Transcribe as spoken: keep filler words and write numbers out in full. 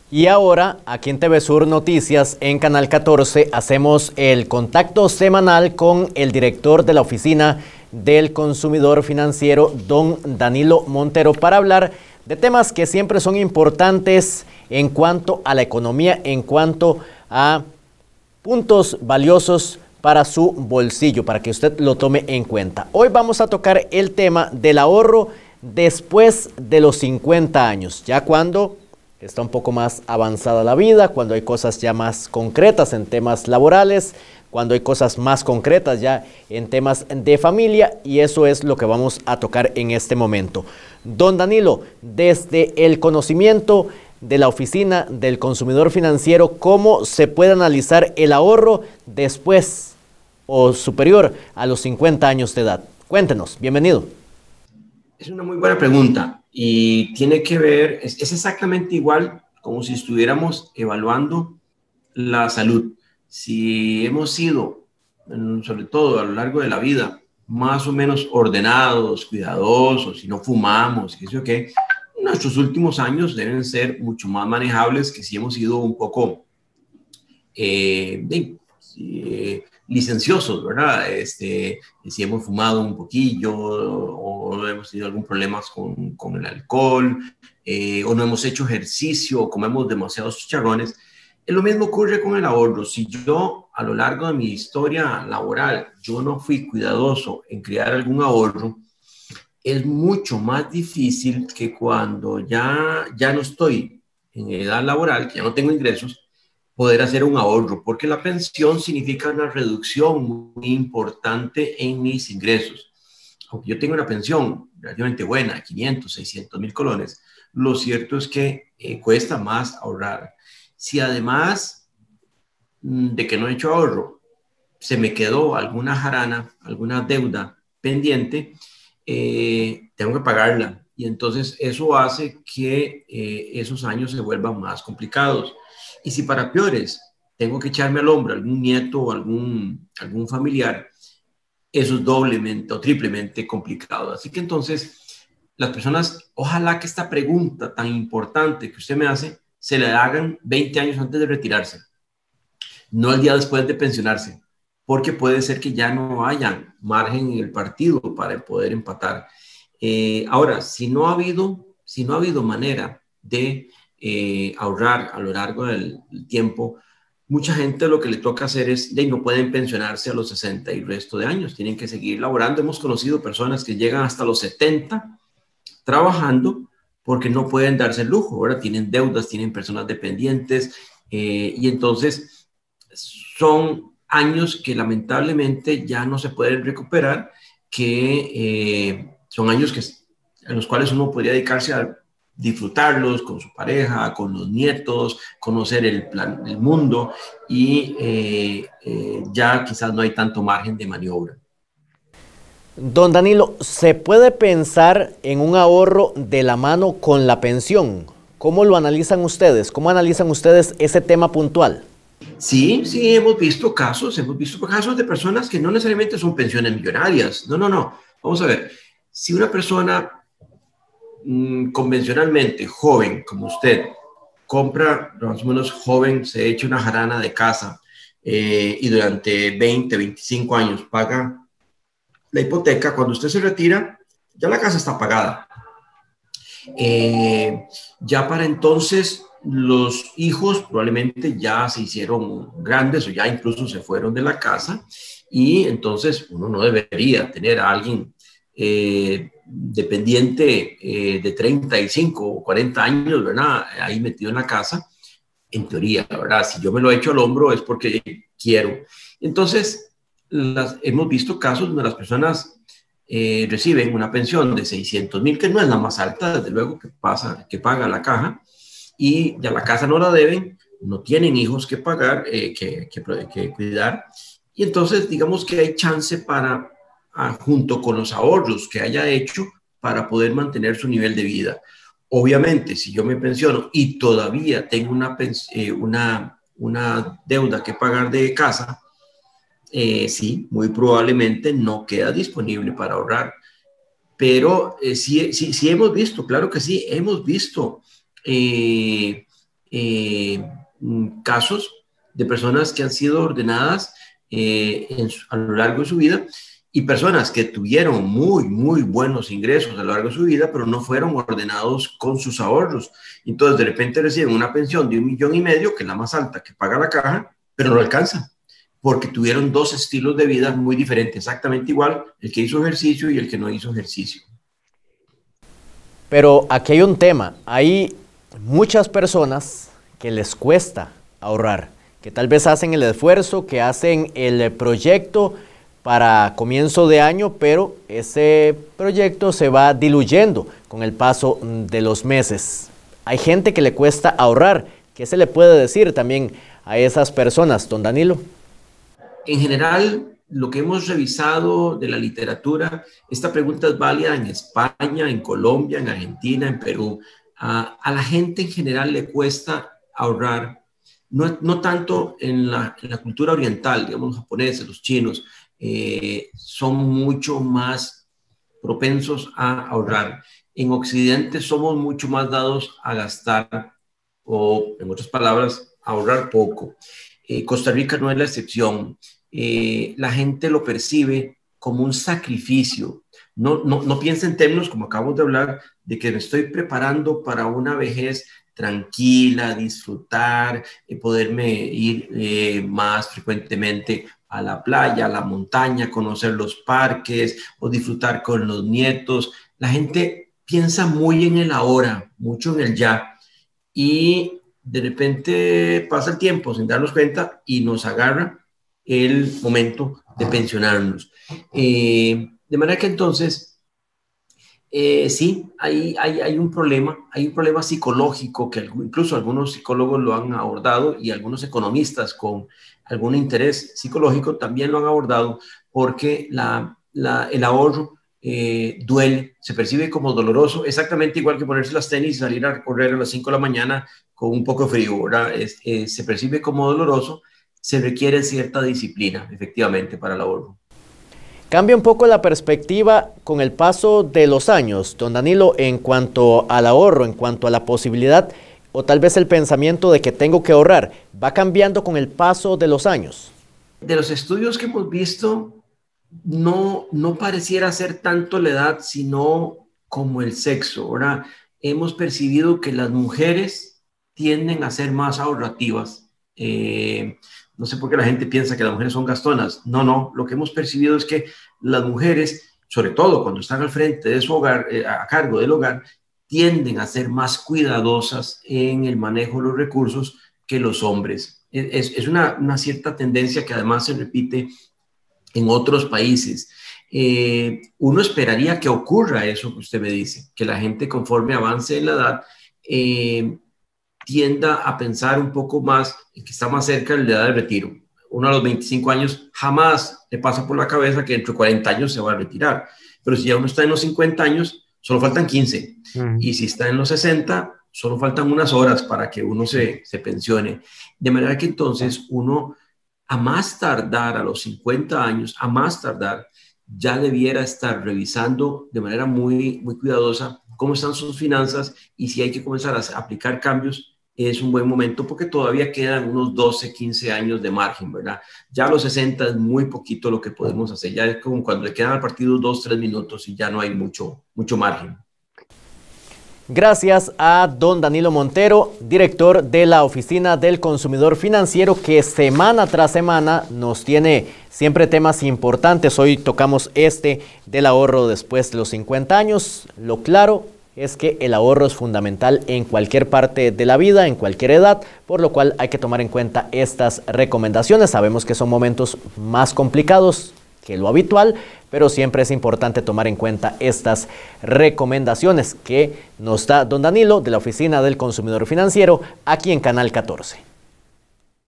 Y ahora, aquí en T V Sur Noticias, en Canal catorce, hacemos el contacto semanal con el director de la Oficina del Consumidor Financiero, don Danilo Montero, para hablar de temas que siempre son importantes en cuanto a la economía, en cuanto a puntos valiosos para su bolsillo, para que usted lo tome en cuenta. Hoy vamos a tocar el tema del ahorro después de los cincuenta años, ya cuando está un poco más avanzada la vida, cuando hay cosas ya más concretas en temas laborales, cuando hay cosas más concretas ya en temas de familia, y eso es lo que vamos a tocar en este momento. Don Danilo, desde el conocimiento de la Oficina del Consumidor Financiero, ¿cómo se puede analizar el ahorro después o superior a los cincuenta años de edad? Cuéntenos, bienvenido. Es una muy buena pregunta y tiene que ver, es, es exactamente igual como si estuviéramos evaluando la salud. Si hemos sido, sobre todo a lo largo de la vida, más o menos ordenados, cuidadosos, si no fumamos, qué sé yo qué, nuestros últimos años deben ser mucho más manejables que si hemos sido un poco eh, de, eh, licenciosos, ¿verdad? Este, si hemos fumado un poquillo o hemos tenido algún problema con, con el alcohol eh, o no hemos hecho ejercicio o comemos demasiados chicharrones. Lo mismo ocurre con el ahorro. Si yo a lo largo de mi historia laboral yo no fui cuidadoso en crear algún ahorro, es mucho más difícil que cuando ya, ya no estoy en edad laboral, que ya no tengo ingresos, poder hacer un ahorro, porque la pensión significa una reducción muy importante en mis ingresos. Aunque yo tengo una pensión relativamente buena, quinientos, seiscientos mil colones, lo cierto es que eh, cuesta más ahorrar. Si además mm, de que no he hecho ahorro, se me quedó alguna jarana, alguna deuda pendiente, eh, tengo que pagarla. Y entonces eso hace que eh, esos años se vuelvan más complicados. Y si para peores tengo que echarme al hombro a algún nieto o algún, algún familiar, eso es doblemente o triplemente complicado. Así que entonces las personas, ojalá que esta pregunta tan importante que usted me hace, se le hagan veinte años antes de retirarse, no el día después de pensionarse, porque puede ser que ya no haya margen en el partido para poder empatar. Eh, ahora, si no ha habido, si no ha habido manera de eh, ahorrar a lo largo del, del tiempo, mucha gente lo que le toca hacer es, de no pueden pensionarse a los sesenta y el resto de años, tienen que seguir laborando. Hemos conocido personas que llegan hasta los setenta trabajando porque no pueden darse el lujo, ahora tienen deudas, tienen personas dependientes eh, y entonces son años que lamentablemente ya no se pueden recuperar, que eh, son años que, en los cuales uno podría dedicarse a disfrutarlos con su pareja, con los nietos, conocer el, plan, el mundo y eh, eh, ya quizás no hay tanto margen de maniobra. Don Danilo, ¿se puede pensar en un ahorro de la mano con la pensión? ¿Cómo lo analizan ustedes? ¿Cómo analizan ustedes ese tema puntual? Sí, sí, hemos visto casos, hemos visto casos de personas que no necesariamente son pensiones millonarias. No, no, no. Vamos a ver, si una persona mmm, convencionalmente joven como usted compra, más o menos joven, se echa una jarana de casa eh, y durante veinte, veinticinco años paga la hipoteca, cuando usted se retira, ya la casa está pagada. Eh, ya para entonces los hijos probablemente ya se hicieron grandes o ya incluso se fueron de la casa y entonces uno no debería tener a alguien eh, dependiente eh, de treinta y cinco o cuarenta años, ¿verdad? Ahí metido en la casa, en teoría, ¿verdad? Si yo me lo he hecho al hombro es porque quiero. Entonces, las, hemos visto casos donde las personas Eh, reciben una pensión de seiscientos mil, que no es la más alta, desde luego, que, pasa, que paga la caja, y ya la casa no la deben, no tienen hijos que pagar, eh, que, que, que cuidar, y entonces digamos que hay chance para, ah, junto con los ahorros que haya hecho, para poder mantener su nivel de vida. Obviamente, si yo me pensiono y todavía tengo una, eh, una, una deuda que pagar de casa, Eh, sí, muy probablemente no queda disponible para ahorrar, pero eh, sí, sí, sí hemos visto, claro que sí, hemos visto eh, eh, casos de personas que han sido ordenadas eh, en su, a lo largo de su vida, y personas que tuvieron muy, muy buenos ingresos a lo largo de su vida, pero no fueron ordenados con sus ahorros. Entonces, de repente reciben una pensión de un millón y medio, que es la más alta que paga la caja, pero no alcanza, porque tuvieron dos estilos de vida muy diferentes, exactamente igual el que hizo ejercicio y el que no hizo ejercicio. Pero aquí hay un tema, hay muchas personas que les cuesta ahorrar, que tal vez hacen el esfuerzo, que hacen el proyecto para comienzo de año, pero ese proyecto se va diluyendo con el paso de los meses. Hay gente que le cuesta ahorrar. ¿Qué se le puede decir también a esas personas, don Danilo? En general, lo que hemos revisado de la literatura, esta pregunta es válida en España, en Colombia, en Argentina, en Perú. A, a la gente en general le cuesta ahorrar, no, no tanto en la, en la cultura oriental, digamos los japoneses, los chinos, eh, son mucho más propensos a ahorrar. En Occidente somos mucho más dados a gastar, o en otras palabras, a ahorrar poco. Eh, Costa Rica no es la excepción. Eh, la gente lo percibe como un sacrificio. No, no, no piensa en términos, como acabamos de hablar, de que me estoy preparando para una vejez tranquila, disfrutar, eh, poderme ir eh, más frecuentemente a la playa, a la montaña, conocer los parques o disfrutar con los nietos. La gente piensa muy en el ahora, mucho en el ya, y de repente pasa el tiempo sin darnos cuenta y nos agarra el momento de pensionarnos. Eh, de manera que entonces, eh, sí, hay, hay, hay un problema, hay un problema psicológico que incluso algunos psicólogos lo han abordado y algunos economistas con algún interés psicológico también lo han abordado, porque la, la, el ahorro eh, duele, se percibe como doloroso, exactamente igual que ponerse las tenis y salir a correr a las cinco de la mañana con un poco de frío, ¿verdad? Es, eh, se percibe como doloroso. Se requiere cierta disciplina, efectivamente, para el ahorro. Cambia un poco la perspectiva con el paso de los años, don Danilo, en cuanto al ahorro, en cuanto a la posibilidad, o tal vez el pensamiento de que tengo que ahorrar, ¿va cambiando con el paso de los años? De los estudios que hemos visto, no, no pareciera ser tanto la edad, sino como el sexo. Ahora, hemos percibido que las mujeres tienden a ser más ahorrativas. Eh, No sé por qué la gente piensa que las mujeres son gastonas. No, no. Lo que hemos percibido es que las mujeres, sobre todo cuando están al frente de su hogar, eh, a cargo del hogar, tienden a ser más cuidadosas en el manejo de los recursos que los hombres. Es, es una, una cierta tendencia que además se repite en otros países. Eh, uno esperaría que ocurra eso que usted me dice, que la gente conforme avance en la edad, eh, tienda a pensar un poco más en que está más cerca de la edad de retiro. Uno a los veinticinco años jamás le pasa por la cabeza que dentro de cuarenta años se va a retirar. Pero si ya uno está en los cincuenta años, solo faltan quince. Uh-huh. Y si está en los sesenta, solo faltan unas horas para que uno se, se pensione. De manera que entonces uno, a más tardar a los cincuenta años, a más tardar, ya debiera estar revisando de manera muy, muy cuidadosa cómo están sus finanzas y si hay que comenzar a aplicar cambios, es un buen momento porque todavía quedan unos doce, quince años de margen, ¿verdad? Ya a los sesenta es muy poquito lo que podemos hacer. Ya es como cuando le quedan al partido dos, tres minutos y ya no hay mucho, mucho margen. Gracias a don Danilo Montero, director de la Oficina del Consumidor Financiero, que semana tras semana nos tiene siempre temas importantes. Hoy tocamos este del ahorro después de los cincuenta años. Lo claro es que el ahorro es fundamental en cualquier parte de la vida, en cualquier edad, por lo cual hay que tomar en cuenta estas recomendaciones. Sabemos que son momentos más complicados que lo habitual, pero siempre es importante tomar en cuenta estas recomendaciones que nos da don Danilo de la Oficina del Consumidor Financiero aquí en Canal catorce.